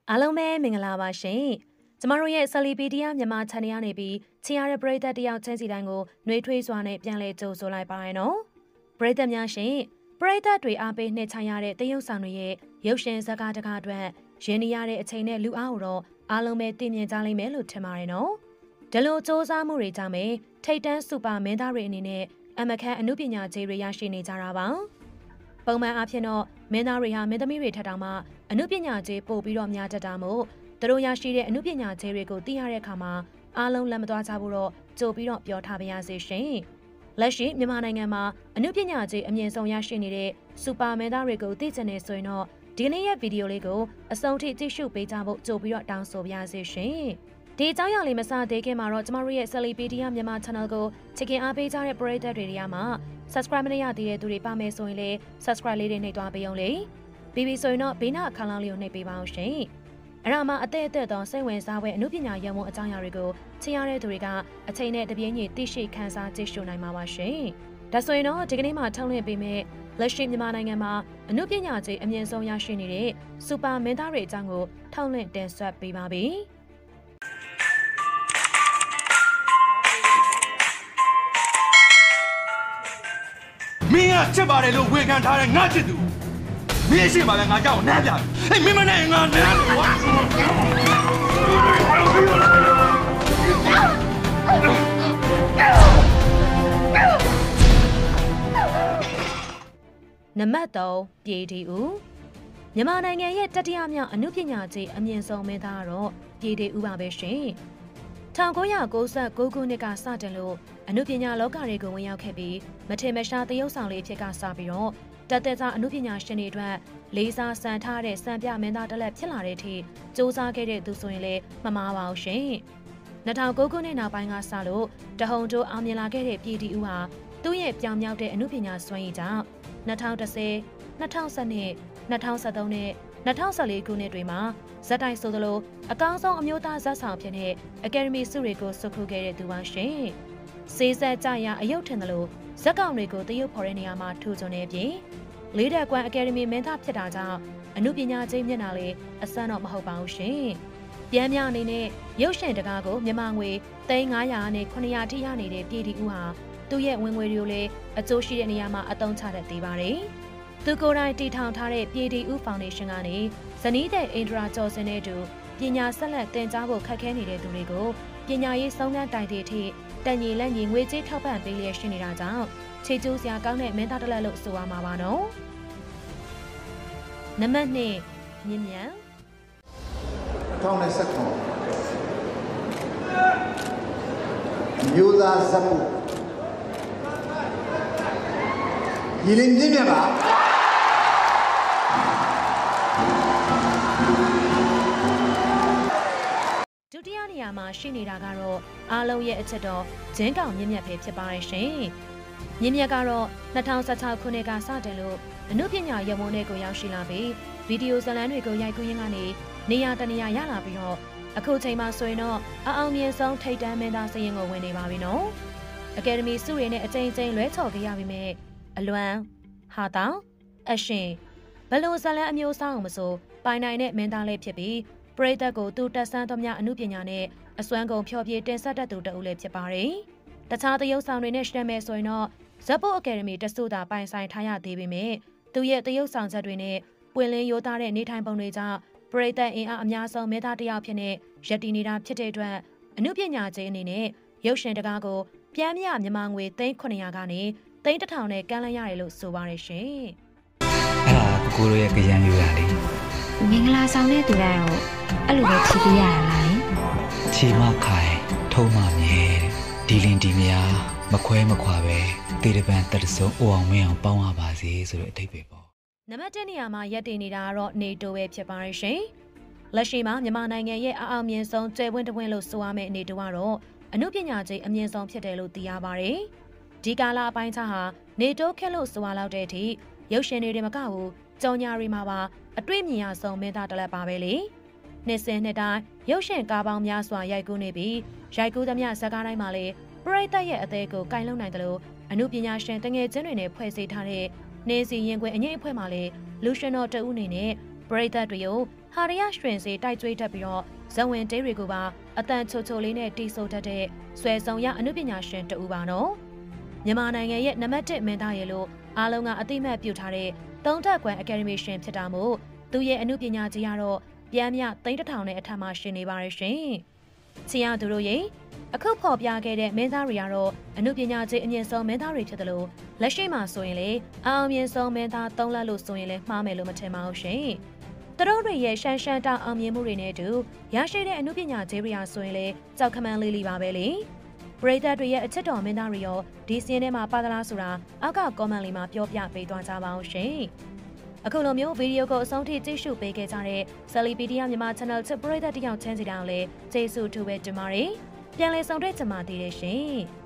အားလုံးပဲမင်္ဂလာပါရှင်။ကျမတို့ရဲ့ Celepedia မြန်မာ channel နေပြီးချင်ရတဲ့ပရိသတ်တယောက်ချင်းစီတိုင်းကိုနှွေးထွေးစွာနဲ့ပြန်လည်ကြိုဆိုလိုက်ပါရနော်။ပရိသတ်များရှင်ပရိသတ်တွေအားပေးနှိမ့်ချရတဲ့တရုတ်ဆောင်တွေရဲ့ရုပ်ရှင်ဇာတ်ကားတကားအတွက်ရင်းနှီးရတဲ့အချိန်နဲ့လူအားကိုတော့အားလုံးပဲသိမြင်ကြလိမ့်မယ်လို့ထင်ပါတယ်နော်။ဒီလိုစ조사မှုတွေကြောင့်ပဲထိတ်တန်းစူပါမင်းသားတွေအနေနဲ့အမခန့်အမှုပညာကြီးတွေရရှိနေကြတာပါ။ပုံမှန်အားဖြင့်တော့မင်းသားတွေဟာမင်းသမီးတွေထက်တောင်မှအမှုပညာကြီးပို့ပြီးတော့များတတ်တာမို့သူတို့ရရှိတဲ့အမှုပညာကြီးတွေကိုသိရတဲ့အခါမှာအားလုံးလက်မသွားကြဘူးတော့ကြိုပြီးတော့ပြောထားပါရစေရှင်။လက်ရှိမြန်မာနိုင်ငံမှာအမှုပညာကြီးအမြင့်ဆုံးရရှိနေတဲ့စူပါမင်းသားတွေကိုသိချင်နေဆိုရင်တော့ဒီနေ့ရဲ့ဗီဒီယိုလေးကိုအဆုံးထိကြည့်ရှုပေးကြဖို့ကြိုပြီးတော့တောင်းဆိုပါရစေရှင်။ဒီအကြောင်းအရာလေးမစသေးခင်မှာတော့ကျမတို့ရဲ့ Celepedia မြန်မာ channel ကိုချစ်ခင်အားပေးကြတဲ့ပရိသတ်တွေတွေကမှ subscribe မရသေးတဲ့သူတွေပါမယ်ဆိုရင်လည်း subscribe လေးတွေနှိပ်သွားပေးအောင်လေ။ပြီးပြီဆိုရင်တော့ဘေးနာအခါလောင်းလေးကိုနှိပ်ပေးပါအောင်ရှင်။အဲ့ဒါမှအသက်သောစိတ်ဝင်စားဖွယ်အမှုပညာရံမုံအကြောင်းအရာတွေကိုချင်ရတဲ့သူတွေကအချိန်နဲ့တပြေးညီသိရှိခန်းစားကြည့်ရှုနိုင်မှာပါရှင်။ဒါဆိုရင်တော့ဒီကနေ့မှာထုတ်လွှင့်ပေးမယ့်လက်ရှိမြန်မာနိုင်ငံမှာအမှုပညာကြီးအမြင့်ဆုံးရရှိနေတဲ့စူပါမင်းသားတွေအကြောင်းကိုထုတ်လွှင့်တင်ဆက်ပေးပါပြီ။မင်းကချက်ပါတယ်လို့ဝန်ခံထားတဲ့ငါချစ်သူမင်းရှိမှလည်းငါကြောက်နမ်းပြတယ်ဟေးမင်းမနဲ့ငါနမ်းတယ်ကွာနံပါတ်3ပြည်တီဦးမြန်မာနိုင်ငံရဲ့တတိယမြောက်အမှုပညာကြီးအမြင့်ဆုံးမင်းသားကတော့ပြည်တီဦးပါပဲရှင်1996ခုနှစ်ကစတင်လို့အမှုပညာလောကတွေကိုဝင်ရောက်ခဲ့ပြီးမထင်မရှားသရုပ်ဆောင်လေးဖြစ်ကစပြီးတော့တသက်သားအမှုပညာရှင်တွေအတွက်လေးစားစံထားတဲ့စံပြမင်းသားတစ်လက်ဖြစ်လာတဲ့အထိစူးစမ်းခဲ့တဲ့သူဆိုရင်လည်းမမှားပါဘူးရှင်2009ခုနှစ်နောက်ပိုင်းကစလို့တဟုန်တိုးအောင်မြင်လာခဲ့တဲ့ပြည်တီဦးဟာသူ့ရဲ့ပြောင်မြောက်တဲ့အမှုပညာစွမ်းရည်ကြောင့်2010 2012 2013နဲ့2014ခုနှစ်တွေမှာဇက်တိုက်ဆိုသလိုအကောင်းဆုံးအမျိုးသားဇက်ဆောင်ဖြစ်တဲ့အကယ်ဒမီဆုတွေကိုဆွတ်ခူးခဲ့တဲ့သူပါရှင်စေးဆက်ကြရအယုတ်ထင်တယ်လို့ဇက်ကောင်တွေကိုတရုတ်ဖော်တဲ့နေရာမှာထူချွန်နေပြီးလေးတက်ကွမ်းအကယ်ဒမီမင်းသားဖြစ်တာကြောင့်အမှုပညာကြီးမျက်နှာလေးအစမ်းတော့မဟုတ်ပါဘူးရှင်ပြန်မြအနေနဲ့ရုပ်ရှင်တကားကိုမြန်မာငွေ3,900နဲ့900ထိရနေတဲ့ပြည်တီဦးဟာသူ့ရဲ့ဝင်ငွေတွေကိုလည်းအကျိုးရှိတဲ့နေရာမှာအသုံးချတတ်သေးပါတယ်သူကိုယ်တိုင်တည်ထောင်ထားတဲ့ပြည်တီဦးဖောင်ဒေးရှင်းကနေဇနီးတဲ့အင်ဒရာကျော်စင်နဲ့တူပညာဆက်လက်သင်ကြားဖို့ခက်ခဲနေတဲ့သူတွေကိုပညာရေးဆုံးခန်းတိုင်တဲ့အထိတန်ညီလက်ညီငွေကြေးထောက်ပံ့ပေးလျက်ရှိနေတာကြောင့်ခြေကျိုးစရာကောင်းတဲ့မင်းသားတစ်လက်လို့ဆိုရမှာပါနော်နံပါတ်2မြင့်မြတ် 2019မျိုးသားဇက်မှုရင်းမြင့်မြတ်ပါဒုတိယနေရာမှာရှိနေတာကတော့အားလုံးရဲ့အချက်တော်ဂျင်းကောင်မြင့်မြတ်ပဲဖြစ်ပါရဲ့ရှင်မြင့်မြတ်ကတော့2016ခုနှစ်ကစတင်လို့အမှုပညာရမုံတွေကိုရောက်ရှိလာပြီးဗီဒီယိုဇာတ်လမ်းတွေကိုရိုက်ကူးရင်းကနေနေရာတနေရာရလာပြီးတော့အခုချိန်မှာဆိုရင်တော့အောင်မြင်ဆုံးထိပ်တန်းမင်းသားစရင်ကိုဝင်နေပါပြီနော်အကယ်ဒမီဆုတွေနဲ့အကြိမ်ကြိမ်လွဲချော်ခဲ့ရပြီးမြဲအလွမ်းဟာတောင်အရှင်ဘလို့ဇာတ်လမ်းအမျိုးအစားအောင်မဆိုပိုင်နိုင်တဲ့မင်းသားလေးဖြစ်ပြီးပရိသတ်ကိုသူတက်ဆန်းသောများအမှုပညာနဲ့အစွမ်းကုန်ဖျော်ဖြေတင်ဆက်တတ်သူတဦးလည်းဖြစ်ပါတယ်တခြားသရုပ်ဆောင်တွေနဲ့ရှင်းမယ်ဆိုရင်တော့ဇက်ပုတ်အကယ်ဒမီတဆုတာပိုင်ဆိုင်ထားရသေးပေမဲ့သူရဲ့သရုပ်ဆောင်ချက်တွေနဲ့ပွင့်လင်းရိုးသားတဲ့နေထိုင်ပုံတွေကြောင့်ပရိသတ်အင်အားအများဆုံးမင်းသားတစ်ယောက်ဖြစ်နေရပ်တည်နေတာဖြစ်တဲ့အတွက်အမှုပညာကြီးအနေနဲ့ရုပ်ရှင်တကားကိုပြန်မြမြန်မာငွေ3,900ကနေ3,100နဲ့ကမ်းလှမ်းရတယ်လို့ဆိုပါတယ်ရှင်အဲ့ဒါကိုကိုရဲ့ကြံယူရလေမင်္ဂလာဆောင်တဲ့သူတိုင်းကိုအဲ့လိုပဲဖြီးပြရတာလားချီမခိုင်ထုံးမမြဲဒီလင်ဒီများမခွဲမခွာပဲတေတပန်တက်တစုံအိုအောင်မင်းအောင်ပေါင်းရပါစေဆိုတဲ့အဓိပ္ပာယ်ပေါ့နံပါတ်1နေရာမှာရပ်တည်နေတာကတော့နေတိုပဲဖြစ်ပါရဲ့ရှင်လက်ရှိမှာမြန်မာနိုင်ငံရဲ့အောင်မြင်ဆုံးကျယ်ဝန်းတဝင်းလို့ဆိုရမယ့်နေတိုကတော့အမှုပညာကြီးအမြင့်ဆုံးဖြစ်တယ်လို့သိရပါတယ်ဒီကာလအပိုင်းခြားဟာနေတိုခက်လို့ဆိုရလောက်တဲ့အထိရုပ်ရှင်တွေမကဘူးကြောင်ညာတွေမှာပါအတွေ့အမြင်ရဆုံးမင်းသားတစ်လက်ပါပဲလေနှစ်စဉ်နှစ်တိုင်းရုပ်ရှင်ကားပေါင်းများစွာရိုက်ကူးနေပြီးရိုက်ကူးသမျှဇာတ်ကားတိုင်းမှာလည်းပရိသတ်ရဲ့အသေးကိုကင်လုံနိုင်တယ်လို့အမှုပညာရှင်တငယ်ချင်းတွေနဲ့ဖွဲ့စည်းထားတဲ့နေစီရင်ခွင်အငိမ့်အဖွဲ့မှာလည်းလူရှင်တော်တဦးအနေနဲ့ပရိသတ်တွေကိုဟာရရရွှင်စီတိုက်ကျွေးတတ်ပြီးတော့ဇဝင်တေးတွေကိုပါအတန်ချိုချိုလေးနဲ့တီးဆိုတတ်တဲ့ဆွဲဆောင်ရအနုပညာရှင်တူပါနော်မြန်မာနိုင်ငံရဲ့နံပါတ်1မင်းသားရဲ့လို့အားလုံးကအသိမှတ်ပြုထားတဲ့သုံးထပ်ကွယ်အကယ်ဒမီရှင်ဖြစ်တာမို့သူရဲ့အနုပညာကြီးကတော့ပြန်မြ3000နဲ့အထက်မှရှင်နေပါရဲ့ရှင်ချီရသူတို့ရဲ့အခုဖော်ပြခဲ့တဲ့မင်းသားတွေကတော့အနုပညာကြီးအမြင့်ဆုံးမင်းသားတွေဖြစ်တယ်လို့လက်ရှိမှာဆိုရင်လေအောင်မြင်ဆုံးမင်းသား3လက်လို့ဆိုရင်လည်းမှားမယ်လို့မထင်ပါဘူးရှင်သူတို့တွေရဲ့ရှမ်းရှမ်းတောင်အောင်မြင်မှုတွေနဲ့အတူရရှိတဲ့အနုပညာကြီးတွေဆိုရင်လေကြောက်ခမန်းလေးလေးပါပဲလေပရိသတ်တွေရဲ့အချစ်တော်မင်းသားတွေရောဒီစီးထဲမှာပါသလားဆိုတာအောက်ကကွန်မန့်လေးမှာပြောပြပေးသွားကြပါအောင်ရှင်အခုလိုမျိုးဗီဒီယိုကိုအဆုံးထိကြည့်ရှုပေးခဲ့ကြတဲ့ Celepedia မြန်မာ Channel ချစ်ပရိသတ်တယောက်ချင်းစီတောင်လည်းကျေးဇူးထူးပဲတင်ပါတယ်ပြန်လည်ဆောင်တွေ့ကြပါသေးတယ်ရှင်